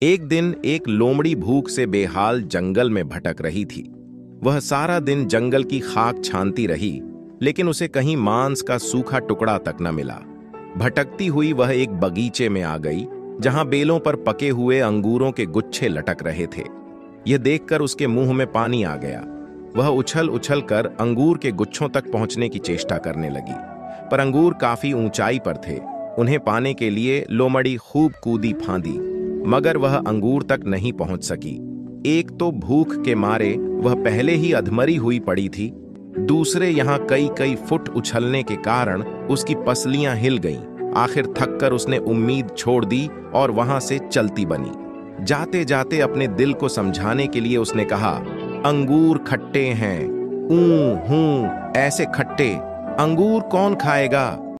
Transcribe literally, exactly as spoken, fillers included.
एक दिन एक लोमड़ी भूख से बेहाल जंगल में भटक रही थी। वह सारा दिन जंगल की खाक छानती रही, लेकिन उसे कहीं मांस का सूखा टुकड़ा तक न मिला। भटकती हुई वह एक बगीचे में आ गई, जहां बेलों पर पके हुए अंगूरों के गुच्छे लटक रहे थे। यह देखकर उसके मुंह में पानी आ गया। वह उछल उछल कर अंगूर के गुच्छों तक पहुंचने की चेष्टा करने लगी, पर अंगूर काफी ऊंचाई पर थे। उन्हें पाने के लिए लोमड़ी खूब कूदी फांदी, मगर वह अंगूर तक नहीं पहुंच सकी। एक तो भूख के मारे वह पहले ही अधमरी हुई पड़ी थी, दूसरे यहाँ कई कई फुट उछलने के कारण उसकी पसलियां हिल गईं। आखिर थककर उसने उम्मीद छोड़ दी और वहां से चलती बनी। जाते जाते अपने दिल को समझाने के लिए उसने कहा, अंगूर खट्टे हैं, ऊं हूं ऐसे खट्टे अंगूर कौन खाएगा।